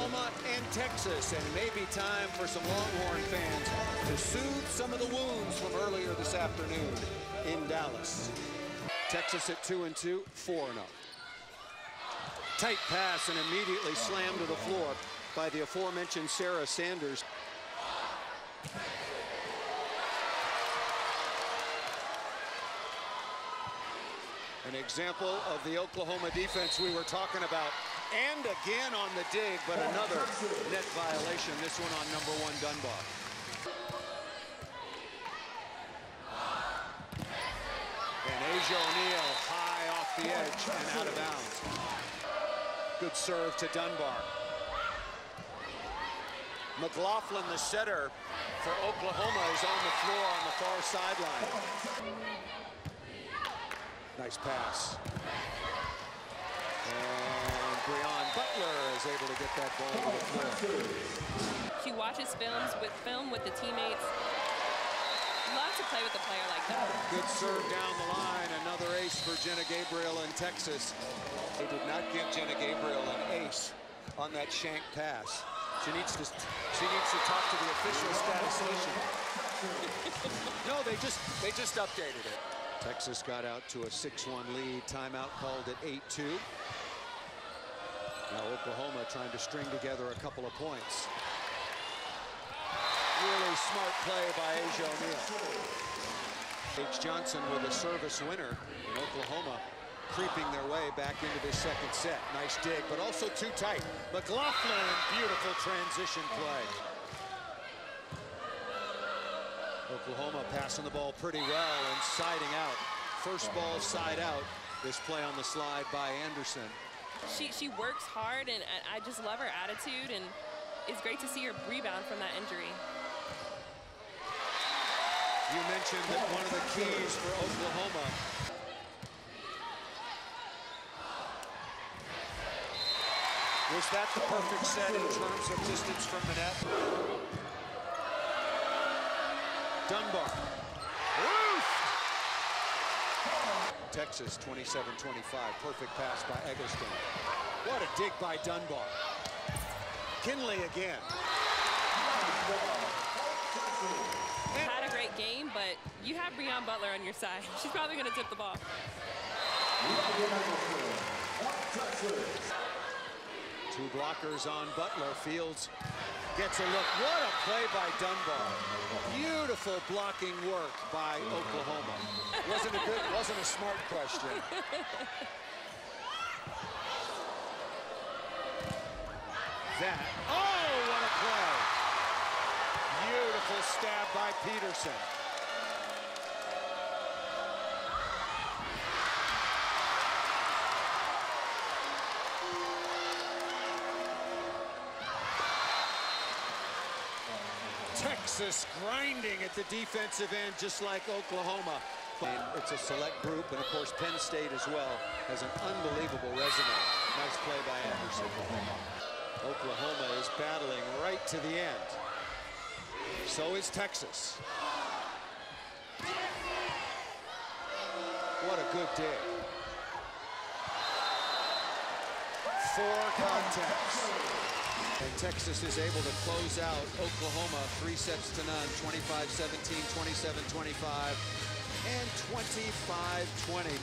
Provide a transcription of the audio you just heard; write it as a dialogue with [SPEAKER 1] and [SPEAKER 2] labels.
[SPEAKER 1] Oklahoma and Texas, and maybe time for some Longhorn fans to soothe some of the wounds from earlier this afternoon in Dallas. Texas at 2-2, 4-0. Tight pass and immediately slammed to the floor by the aforementioned Sarah Sanders. An example of the Oklahoma defense we were talking about. And again on the dig, but another net violation, this one on #1 Dunbar. And Asia O'Neal high off the edge and out of bounds. Good serve to Dunbar. McLaughlin, the setter for Oklahoma, is on the floor on the far sideline. Nice pass. And Breon Butler is able to get that ball to the floor.
[SPEAKER 2] She watches film with the teammates. Love to play with a player like that.
[SPEAKER 1] Good serve down the line. Another ace for Jenna Gabriel in Texas. They did not give Jenna Gabriel an ace on that shank pass. She needs to talk to the official statistician. No, they just updated it. Texas got out to a 6-1 lead. Timeout called at 8-2. Now Oklahoma trying to string together a couple of points. Really smart play by Asia O'Neal. H. Johnson with a service winner in Oklahoma, creeping their way back into this second set. Nice dig, but also too tight. McLaughlin, beautiful transition play. Oklahoma passing the ball pretty well and siding out. First ball side out. This play on the slide by Anderson.
[SPEAKER 2] She works hard, and I just love her attitude, and it's great to see her rebound from that injury.
[SPEAKER 1] You mentioned that one of the keys for Oklahoma was that the perfect set in terms of distance from the net. Dunbar. Roof! Texas 27-25. Perfect pass by Eggleston. What a dig by Dunbar. Kinley again.
[SPEAKER 2] Had a great game, but you have Breon Butler on your side. She's probably going to tip the ball.
[SPEAKER 1] Two blockers on Butler. Fields gets a look. What a play by Dunbar. Beautiful blocking work by Oklahoma. Wasn't a smart question. Oh, what a play. Beautiful stab by Peterson. Texas grinding at the defensive end, just like Oklahoma. It's a select group, and of course Penn State as well has an unbelievable resume. Nice play by Anderson. Oklahoma is battling right to the end. So is Texas. What a good dig. 4 contacts. And Texas is able to close out Oklahoma 3-0, 25-17, 27-25, and 25-20.